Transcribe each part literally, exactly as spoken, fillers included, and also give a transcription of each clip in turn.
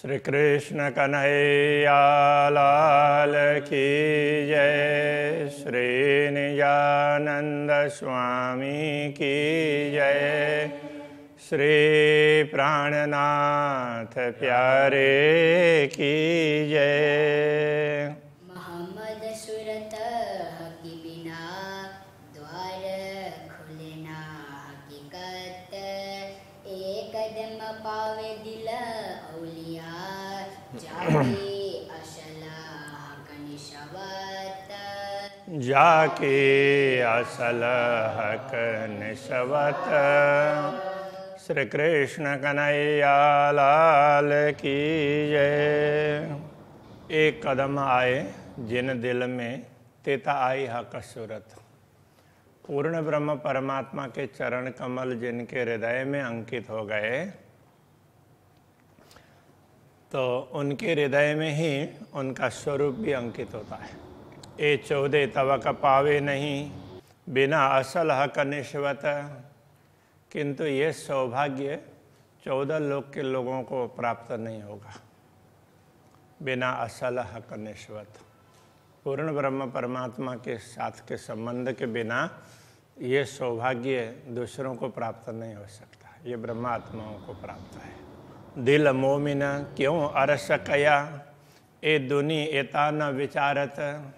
श्री कृष्ण कन्हैया लाल की जय। श्री निजानंद स्वामी की जय। श्री प्राणनाथ प्यारे की जय। मोहम्मद सूरत की बिना द्वार खुले ना हकीकत, एक कदम पावे दिल औलिया जाके अशला हक निशवत। जाके असल हक निशवत। श्री कृष्ण कन्हैया लाल की जय। एक कदम आए जिन दिल में तेता आई हक सूरत। पूर्ण ब्रह्म परमात्मा के चरण कमल जिनके हृदय में अंकित हो गए, तो उनके हृदय में ही उनका स्वरूप भी अंकित होता है। ए चौदह तवक पावे नहीं बिना असल हक निश्वत। किंतु ये सौभाग्य चौदह लोक के लोगों को प्राप्त नहीं होगा बिना असल हक निश्वत। पूर्ण ब्रह्म परमात्मा के साथ के संबंध के बिना ये सौभाग्य दूसरों को प्राप्त नहीं हो सकता। ये ब्रह्मात्माओं को प्राप्त है। दिल मोमिन क्यों अरस कया, ए दुनी एता न विचारत।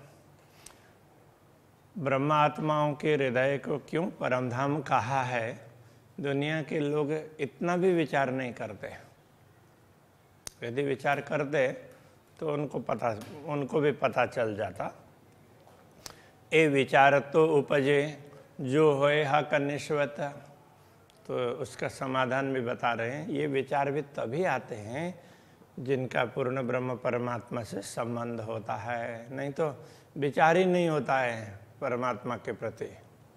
ब्रह्मात्माओं के हृदय को क्यों परमधाम कहा है, दुनिया के लोग इतना भी विचार नहीं करते। यदि विचार करते तो उनको पता उनको भी पता चल जाता। ए विचार तो उपजे जो होए हक निश्वत। तो उसका समाधान भी बता रहे हैं। ये विचार भी तभी आते हैं जिनका पूर्ण ब्रह्म परमात्मा से संबंध होता है, नहीं तो विचार ही नहीं होता है परमात्मा के प्रति।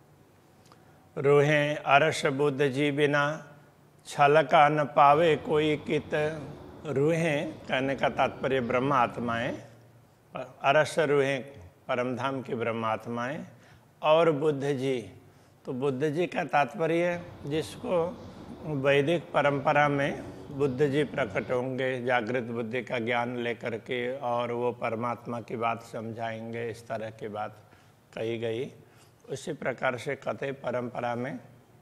रूहें अरस बुद्ध जी बिना छल का न पावे कोई कित। रूहें कहने का तात्पर्य ब्रह्म आत्माएं, अरस रूहें परमधाम की ब्रह्म आत्माएं, और बुद्ध जी। तो बुद्ध जी का तात्पर्य जिसको वैदिक परंपरा में बुद्ध जी प्रकट होंगे जागृत बुद्धि का ज्ञान लेकर के, और वो परमात्मा की बात समझाएंगे, इस तरह की बात कही गई। उसी प्रकार से कथे परंपरा में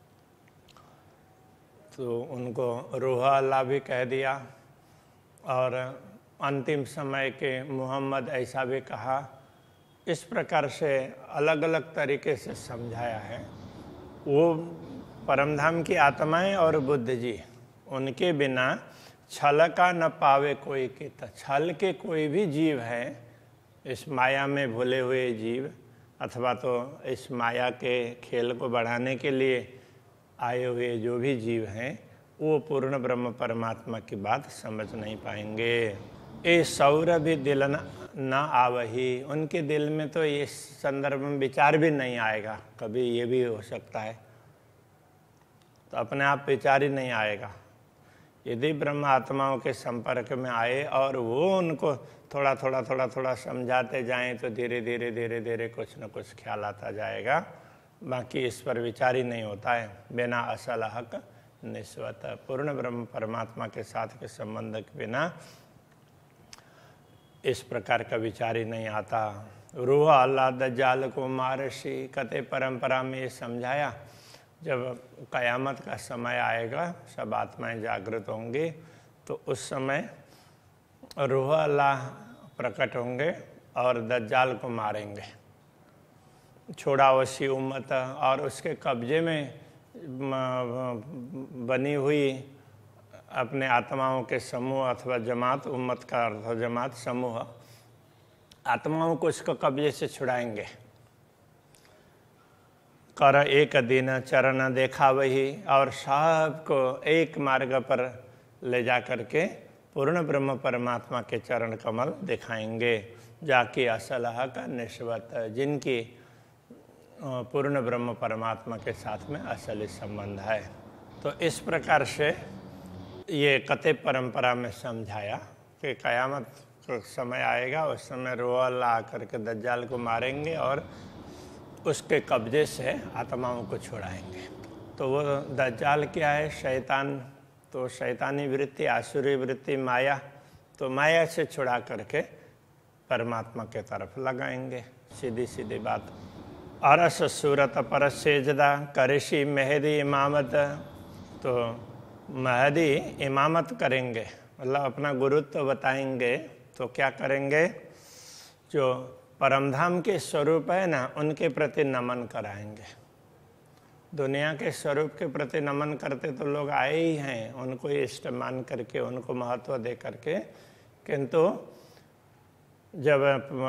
तो उनको रूह अल्लाह भी कह दिया, और अंतिम समय के मोहम्मद ऐसा भी कहा। इस प्रकार से अलग अलग तरीके से समझाया है। वो परमधाम की आत्माएं और बुद्ध जी, उनके बिना छल का न पावे कोई कित। छल के कोई भी जीव है, इस माया में भूले हुए जीव, अथवा तो इस माया के खेल को बढ़ाने के लिए आए हुए जो भी जीव हैं, वो पूर्ण ब्रह्म परमात्मा की बात समझ नहीं पाएंगे। ए सौर भी दिल न आवही। उनके दिल में तो ये संदर्भ में विचार भी नहीं आएगा। कभी ये भी हो सकता है, तो अपने आप विचार ही नहीं आएगा। यदि ब्रह्म आत्माओं के संपर्क में आए और वो उनको थोड़ा थोड़ा थोड़ा थोड़ा समझाते जाएं, तो धीरे धीरे धीरे धीरे कुछ न कुछ ख्याल आता जाएगा। बाकी इस पर विचार ही नहीं होता है। बिना असल हक निस्वत। पूर्ण ब्रह्म परमात्मा के साथ के संबंध के बिना इस प्रकार का विचार ही नहीं आता। रूह अल्लाह दज्जाल को मारशी। कते परंपरा में ये समझाया, जब कयामत का समय आएगा, सब आत्माएं जागृत होंगी, तो उस समय रूह अल्लाह प्रकट होंगे और दज्जाल को मारेंगे। छोड़ावसी उम्मत, और उसके कब्जे में बनी हुई अपने आत्माओं के समूह अथवा जमात, उम्मत का अर्थ जमात समूह, आत्माओं को इसको कब्जे से छुड़ाएंगे। कर एक दिन चरण देखा वही। और सबको एक मार्ग पर ले जा करके पूर्ण ब्रह्म परमात्मा के चरण कमल दिखाएंगे। जाके असल हक निश्वत, जिनकी पूर्ण ब्रह्म परमात्मा के साथ में असली संबंध है। तो इस प्रकार से ये कथे परंपरा में समझाया कि कयामत का समय आएगा, उस समय रूह अल्लाह आकर के दज्जाल को मारेंगे और उसके कब्जे से आत्माओं को छुड़ाएंगे। तो वो दज्जाल क्या है? शैतान। तो शैतानी वृत्ति, आसुरी वृत्ति, माया, तो माया से छुड़ा करके परमात्मा के तरफ लगाएंगे। सीधी सीधी बात। अरस सूरत पर सेजदा करिशी मेहदी इमामत, तो महदी इमामत करेंगे, मतलब अपना गुरुत्व बताएंगे। तो क्या करेंगे, जो परमधाम के स्वरूप है ना, उनके प्रति नमन कराएंगे। दुनिया के स्वरूप के प्रति नमन करते तो लोग आए ही हैं, उनको इष्ट मान करके, उनको महत्व दे करके, किंतु जब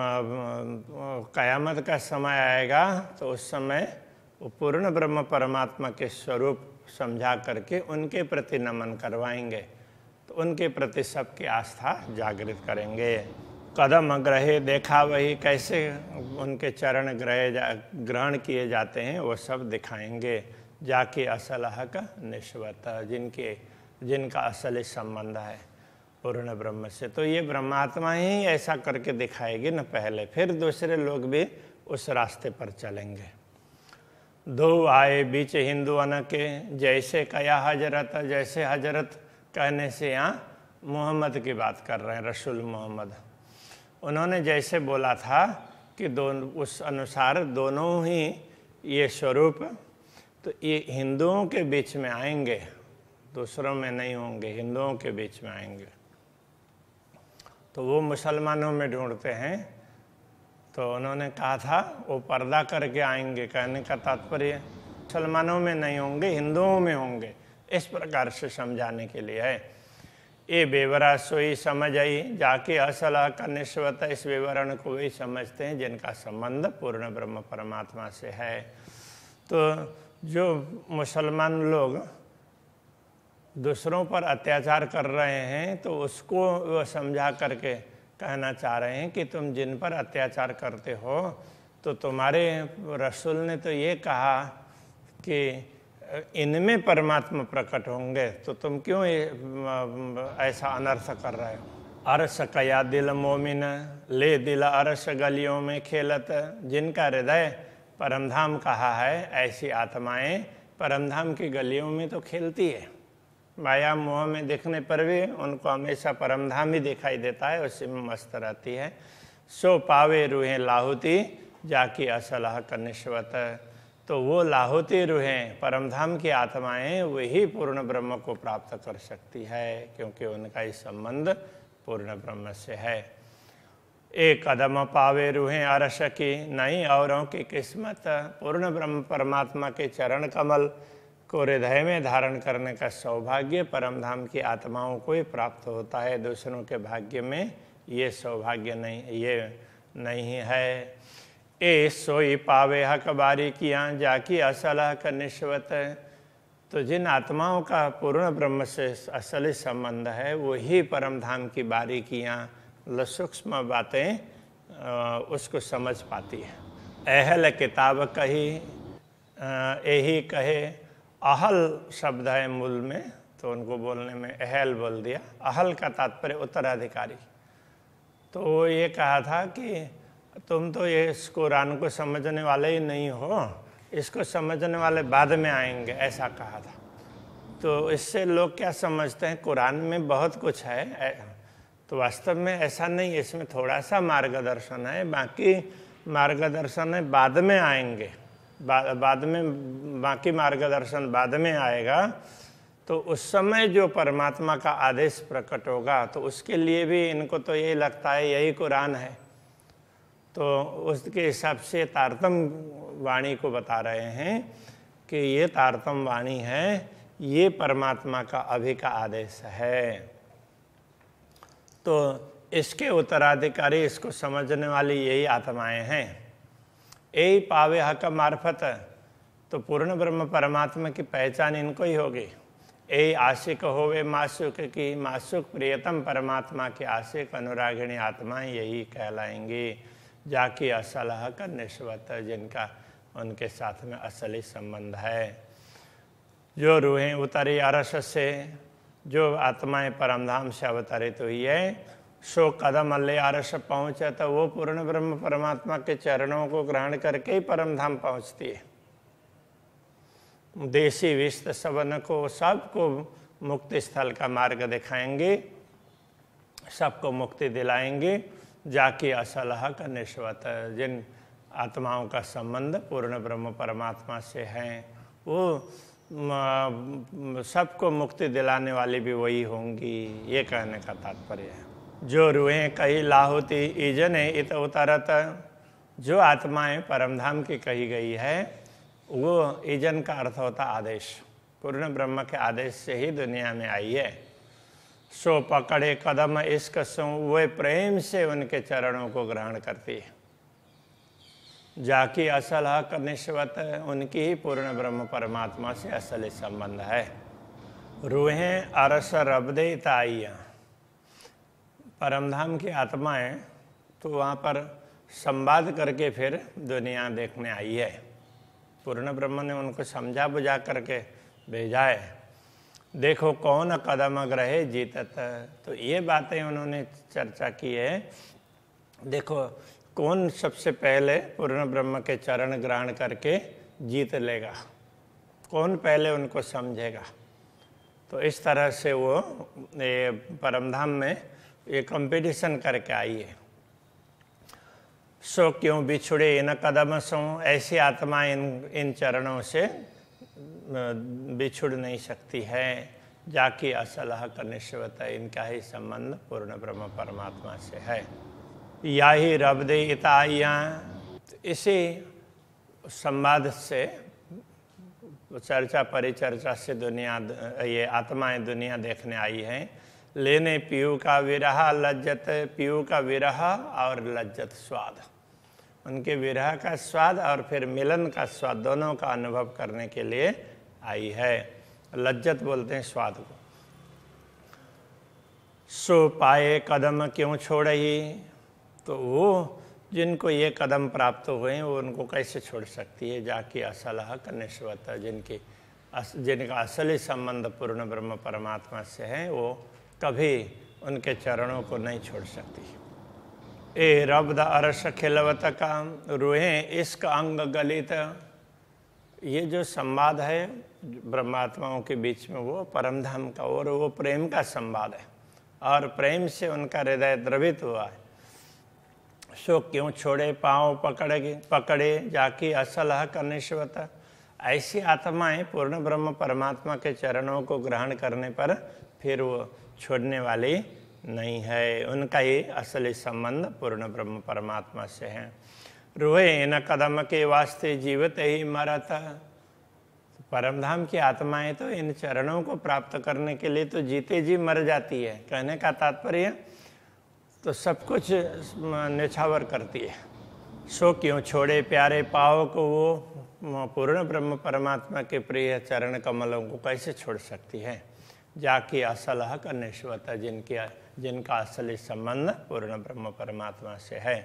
कयामत का समय आएगा तो उस समय वो पूर्ण ब्रह्म परमात्मा के स्वरूप समझा करके उनके प्रति नमन करवाएंगे। तो उनके प्रति सबकी आस्था जागृत करेंगे। कदम ग्रहे देखा वही, कैसे उनके चरण ग्रहे जा ग्रहण किए जाते हैं वो सब दिखाएंगे। जाके असल हक निश्वत, जिनके जिनका असली संबंध है पूर्ण ब्रह्म से। तो ये ब्रह्मात्मा ही ऐसा करके दिखाएगी न पहले, फिर दूसरे लोग भी उस रास्ते पर चलेंगे। दो आए बीच हिंदुअन के, जैसे कया हजरत, जैसे हजरत कहने से यहाँ मोहम्मद की बात कर रहे हैं, रसूल मोहम्मद। उन्होंने जैसे बोला था कि दोनों उस अनुसार दोनों ही ये स्वरूप, तो ये हिंदुओं के बीच में आएंगे, दूसरों में नहीं होंगे, हिंदुओं के बीच में आएंगे। तो वो मुसलमानों में ढूंढते हैं, तो उन्होंने कहा था वो पर्दा करके आएंगे। कहने का तात्पर्य मुसलमानों में नहीं होंगे, हिंदुओं में होंगे, इस प्रकार से समझाने के लिए है। ये बेवरा सोई समझ आई जाके असल का निश्वत, इस विवरण को वही समझते हैं जिनका संबंध पूर्ण ब्रह्म परमात्मा से है। तो जो मुसलमान लोग दूसरों पर अत्याचार कर रहे हैं, तो उसको वो समझा करके कहना चाह रहे हैं कि तुम जिन पर अत्याचार करते हो, तो तुम्हारे रसूल ने तो ये कहा कि इनमें परमात्मा प्रकट होंगे, तो तुम क्यों ऐसा अनर्थ कर रहे हो। अरस कया दिल मोमिन ले दिल अरस गलियों में खेलत, जिनका हृदय परमधाम कहा है, ऐसी आत्माएं परमधाम की गलियों में तो खेलती है। माया मोह में देखने पर भी उनको हमेशा परमधाम ही दिखाई देता है, उसी में मस्त रहती है। सो पावे रूहें लाहुती जाकी असलह कनिश्वत, तो वो लाहुती रूहें परमधाम की आत्माएं वही पूर्ण ब्रह्म को प्राप्त कर सकती है, क्योंकि उनका ही संबंध पूर्ण ब्रह्म से है। एक कदम पावे रूहें अरस की, नहीं औरों की किस्मत। पूर्ण ब्रह्म परमात्मा के चरण कमल को हृदय में धारण करने का सौभाग्य परमधाम की आत्माओं को ही प्राप्त होता है, दूसरों के भाग्य में ये सौभाग्य नहीं, ये नहीं है। ए सोई पावे हक बारी किया जाकी असल हक निश्वत, तो जिन आत्माओं का पूर्ण ब्रह्म से असली संबंध है वही परमधाम की बारीकियाँ, मतलब सूक्ष्म बातें उसको समझ पाती है। अहल किताब कही, यही कहे, अहल शब्द है मूल में, तो उनको बोलने में अहल बोल दिया। अहल का तात्पर्य उत्तराधिकारी। तो ये कहा था कि तुम तो ये इस कुरान को समझने वाले ही नहीं हो, इसको समझने वाले बाद में आएंगे, ऐसा कहा था। तो इससे लोग क्या समझते हैं, कुरान में बहुत कुछ है, तो वास्तव में ऐसा नहीं, इसमें थोड़ा सा मार्गदर्शन है, बाकी मार्गदर्शन है बाद में आएंगे, बा, बाद में बाकी मार्गदर्शन बाद में आएगा। तो उस समय जो परमात्मा का आदेश प्रकट होगा, तो उसके लिए भी इनको तो यही लगता है यही कुरान है, तो उसके हिसाब से तारतम वाणी को बता रहे हैं कि ये तारतम वाणी है, ये परमात्मा का अभी का आदेश है। तो इसके उत्तराधिकारी, इसको समझने वाली यही आत्माएं हैं। यही पावे हक मार्फत, तो पूर्ण ब्रह्म परमात्मा की पहचान इनको ही होगी। यही आशिक होवे मासुक की, मासुक प्रियतम परमात्मा के आशिक अनुरागिणी आत्माएं यही कहलाएंगी, जाकी असल हक निश्वत, जिनका उनके साथ में असली संबंध है। जो रूहें उतरी अरस से, जो आत्माएं परमधाम से अवतरित हुई है, सो कदम अल्ले अरस पहुँचे, तो वो पूर्ण ब्रह्म परमात्मा के चरणों को ग्रहण करके ही परमधाम पहुँचती है। देशी विस्त सबन को, सबको मुक्ति स्थल का मार्ग दिखाएंगे। सबको मुक्ति दिलाएंगे। जाकी असल हक निश्वत, जिन आत्माओं का संबंध पूर्ण ब्रह्म परमात्मा से है वो सबको मुक्ति दिलाने वाली भी वही होंगी, ये कहने का तात्पर्य है। जो रूहें कही लाहुति ईजने इत उतरत, जो आत्माएं परमधाम की कही गई है वो ईजन का अर्थ होता आदेश, पूर्ण ब्रह्म के आदेश से ही दुनिया में आई है। सो पकड़े कदम इश्क सो, वे प्रेम से उनके चरणों को ग्रहण करती है। जाकी असल हक निश्वत, उनकी ही पूर्ण ब्रह्म परमात्मा से असली संबंध है। रूहें अरस रबदे ताइया, परमधाम की आत्माएं तो वहाँ पर संवाद करके फिर दुनिया देखने आई है। पूर्ण ब्रह्म ने उनको समझा बुझा करके भेजा है। देखो कौन कदम ग्रहे जीतत, तो ये बातें उन्होंने चर्चा की है। देखो कौन सबसे पहले पूर्ण ब्रह्म के चरण ग्रहण करके जीत लेगा, कौन पहले उनको समझेगा। तो इस तरह से वो ये परमधाम में ये कंपटीशन करके आई है। सो क्यों बिछुड़े इन कदम सो, ऐसी आत्मा इन इन चरणों से बिछुड़ नहीं सकती है। जाकी असल हक निश्वत, इनका ही संबंध पूर्ण ब्रह्म परमात्मा से है। या ही रबदे इताइया, इसी संवाद से चर्चा परिचर्चा से दुनिया ये आत्माएं दुनिया देखने आई हैं। लेने पीयू का विरह लज्जत, पीयू का विरह और लज्जत स्वाद, उनके विरह का स्वाद और फिर मिलन का स्वाद दोनों का अनुभव करने के लिए आई है। लज्जत बोलते हैं स्वाद को। सो पाए कदम क्यों छोड़ही, तो वो जिनको ये कदम प्राप्त हुए वो उनको कैसे छोड़ सकती है। जाकी असल हक निश्वत, जिनकी अस, जिनका असली संबंध पूर्ण ब्रह्म परमात्मा से है वो कभी उनके चरणों को नहीं छोड़ सकती। ए रब्द अरस खिलवत का, रूहें इश्क अंग गलित, ये जो संवाद है ब्रह्मात्माओं के बीच में वो परमधाम का और वो प्रेम का संवाद है और प्रेम से उनका हृदय द्रवित हुआ है। सो क्यों छोड़े पाँव पकड़े पकड़े जाकी असल हक निश्वत, ऐसी आत्माएं पूर्ण ब्रह्म परमात्मा के चरणों को ग्रहण करने पर फिर वो छोड़ने वाली नहीं है। उनका ही असली संबंध पूर्ण ब्रह्म परमात्मा से है। रोए इन कदम के वास्ते जीवित ही मरत, परमधाम की आत्माएं तो इन चरणों को प्राप्त करने के लिए तो जीते जी मर जाती है। कहने का तात्पर्य तो सब कुछ निछावर करती है। सो क्यों छोड़े प्यारे पाव को, वो पूर्ण ब्रह्म परमात्मा के प्रिय चरण कमलों को कैसे छोड़ सकती है। जाकी असल हक निश्वत, जिनकी जिनका असली संबंध पूर्ण ब्रह्म परमात्मा से है।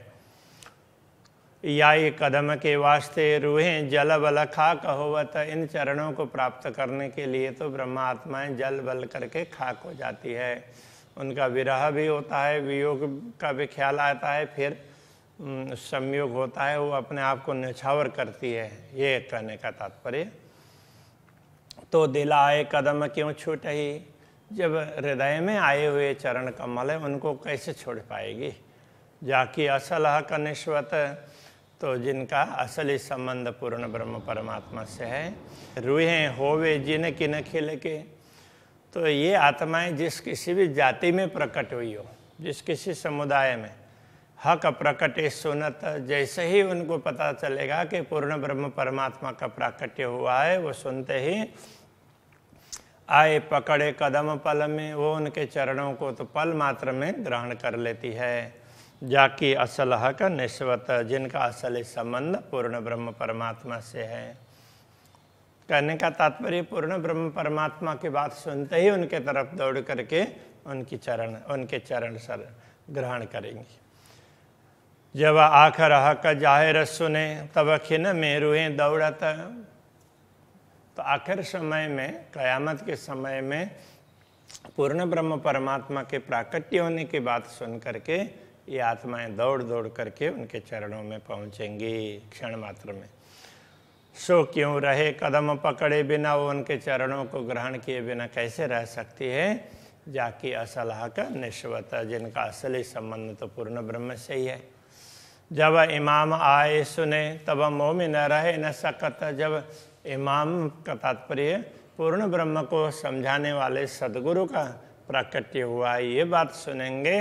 याई कदम के वास्ते रूहें जल बल खाक होवत, इन चरणों को प्राप्त करने के लिए तो ब्रह्मा आत्माएं जल बल करके खाक हो जाती है। उनका विरह भी होता है, वियोग का भी ख्याल आता है, फिर संयोग होता है, वो अपने आप को न्यौछावर करती है। ये कहने का तात्पर्य। तो दिल आए कदम क्यों छूट ही, जब हृदय में आए हुए चरण कमल है उनको कैसे छोड़ पाएगी। जाकी असल हक निश्वत, तो जिनका असली संबंध पूर्ण ब्रह्म परमात्मा से है। रूहें होवे जिन किन खिल के, तो ये आत्माएं जिस किसी भी जाति में प्रकट हुई हो, जिस किसी समुदाय में, हक प्रकटे सुनत, जैसे ही उनको पता चलेगा कि पूर्ण ब्रह्म परमात्मा का प्राकट्य हुआ है, वो सुनते ही आए पकड़े कदम पल में, वो उनके चरणों को तो पल मात्र में ग्रहण कर लेती है। जाकी असल हक निश्वत, जिनका असली संबंध पूर्ण ब्रह्म परमात्मा से है। कहने का तात्पर्य पूर्ण ब्रह्म परमात्मा की बात सुनते ही उनके तरफ दौड़ करके उनकी चरण उनके चरण सर ग्रहण करेंगी। जब आखिर हक जाहिर सुने तब खिन में रूहें दौड़त, तो आखिर समय में, कयामत के समय में पूर्ण ब्रह्म परमात्मा के प्राकट्य होने की बात सुन करके ये आत्माएं दौड़ दौड़ करके उनके चरणों में पहुंचेंगी क्षण मात्र में। सो क्यों रहे कदम पकड़े बिना, वो उनके चरणों को ग्रहण किए बिना कैसे रह सकती है। जाकी असलह का निश्वत, जिनका असली संबंध तो पूर्ण ब्रह्म से ही है। जब इमाम आए सुने तब मोह में न रहे न सकत। जब इमाम का तात्पर्य पूर्ण ब्रह्म को समझाने वाले सदगुरु का प्राकट्य हुआ, ये बात सुनेंगे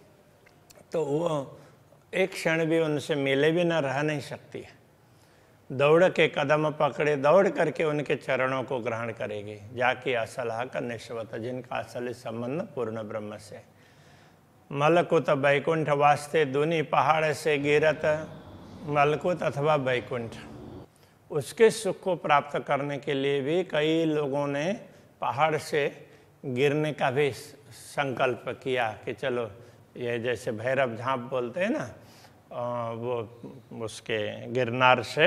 तो वो एक क्षण भी उनसे मिले भी न रह नहीं सकती है। दौड़ के कदम पकड़े, दौड़ करके उनके चरणों को ग्रहण करेगी। जाके असलह का निश्वत, जिनका असली संबंध पूर्ण ब्रह्म से। मलकुत बैकुंठ वास्ते दुनी पहाड़ से गिरत। मलकुत अथवा बैकुंठ, उसके सुख को प्राप्त करने के लिए भी कई लोगों ने पहाड़ से गिरने का भी संकल्प किया कि चलो ये जैसे भैरव झांप बोलते हैं ना, वो उसके गिरनार से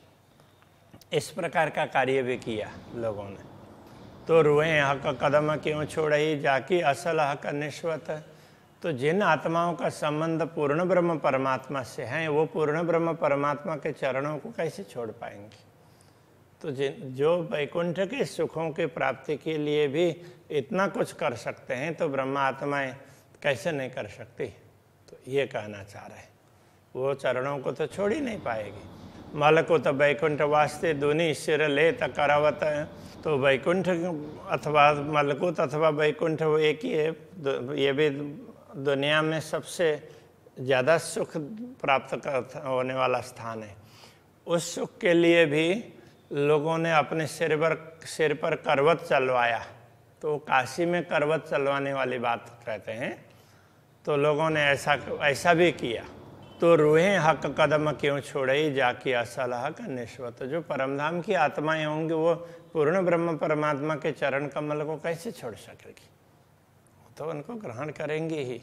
इस प्रकार का कार्य भी किया लोगों ने। तो रुए हक कदम क्यों छोड़ई, जाकी असल हक निश्वत। तो जिन आत्माओं का संबंध पूर्ण ब्रह्म परमात्मा से है, वो पूर्ण ब्रह्म परमात्मा के चरणों को कैसे छोड़ पाएंगे। तो जिन जो वैकुंठ के सुखों की प्राप्ति के लिए भी इतना कुछ कर सकते हैं, तो ब्रह्मा आत्माएं कैसे नहीं कर सकती। तो ये कहना चाह रहे हैं, वो चरणों को तो छोड़ ही नहीं पाएगी। मलकुत वैकुंठ वास्ते दुनी सिर ले तकरावत। तो वैकुंठ अथवा मलकुत अथवा वैकुंठ वो एक ही है। ये भी दुनिया में सबसे ज़्यादा सुख प्राप्त कर होने वाला स्थान है। उस सुख के लिए भी लोगों ने अपने सिर पर सिर पर करवत चलवाया। तो काशी में करवत चलवाने वाली बात कहते हैं। तो लोगों ने ऐसा ऐसा भी किया। तो रूहें हक कदम क्यों छोड़ई, जाकी असलह का निश्वत। जो परमधाम की आत्माएं होंगी वो पूर्ण ब्रह्म परमात्मा के चरण कमल को कैसे छोड़ सकेगी, तो उनको ग्रहण करेंगे ही।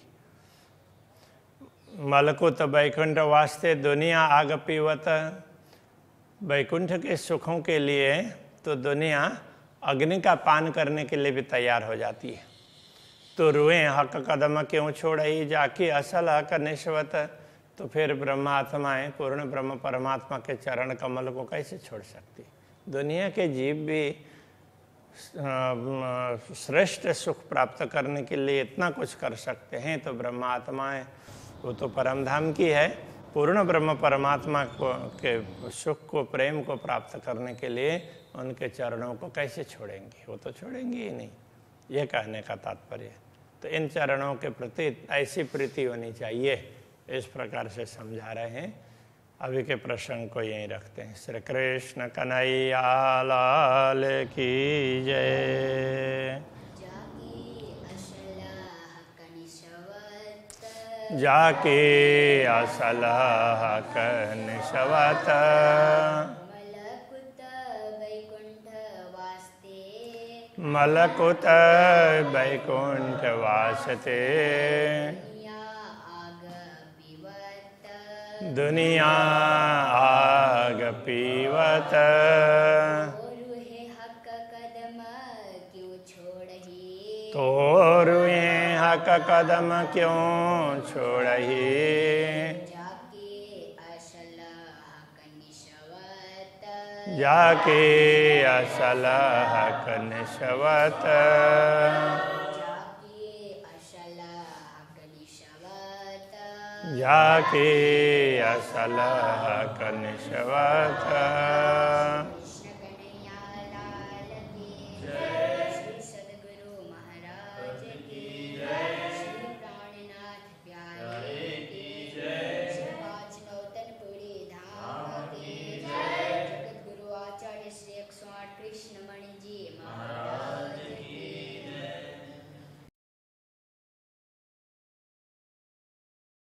मलकुत वैकुंठ वास्ते दुनिया आग पीवत। वैकुंठ के सुखों के लिए तो दुनिया अग्नि का पान करने के लिए भी तैयार हो जाती है। तो रुए हक कदम क्यों छोड़ई, जाकी असल हक निश्वत। तो फिर ब्रह्मात्माएं पूर्ण ब्रह्म परमात्मा के चरण कमल को कैसे छोड़ सकती। दुनिया के जीव भी श्रेष्ठ सुख प्राप्त करने के लिए इतना कुछ कर सकते हैं, तो ब्रह्मात्माएं वो तो परमधाम की है, पूर्ण ब्रह्म परमात्मा को के सुख को प्रेम को प्राप्त करने के लिए उनके चरणों को कैसे छोड़ेंगे, वो तो छोड़ेंगे ही नहीं। ये कहने का तात्पर्य। तो इन चरणों के प्रति ऐसी प्रीति होनी चाहिए, इस प्रकार से समझा रहे हैं। अभी के प्रसंग को यहीं रखते हैं। श्री कृष्ण कन्हैया लाल की जय। जाके असलह का निश्वत। मलकुत वैकुंठ वास्ते दुनिया आग पीवत। तो रुए हक कदम क्यों छोड़ही, जाके असलह का निश्वत। जाके असलह का निश्वत।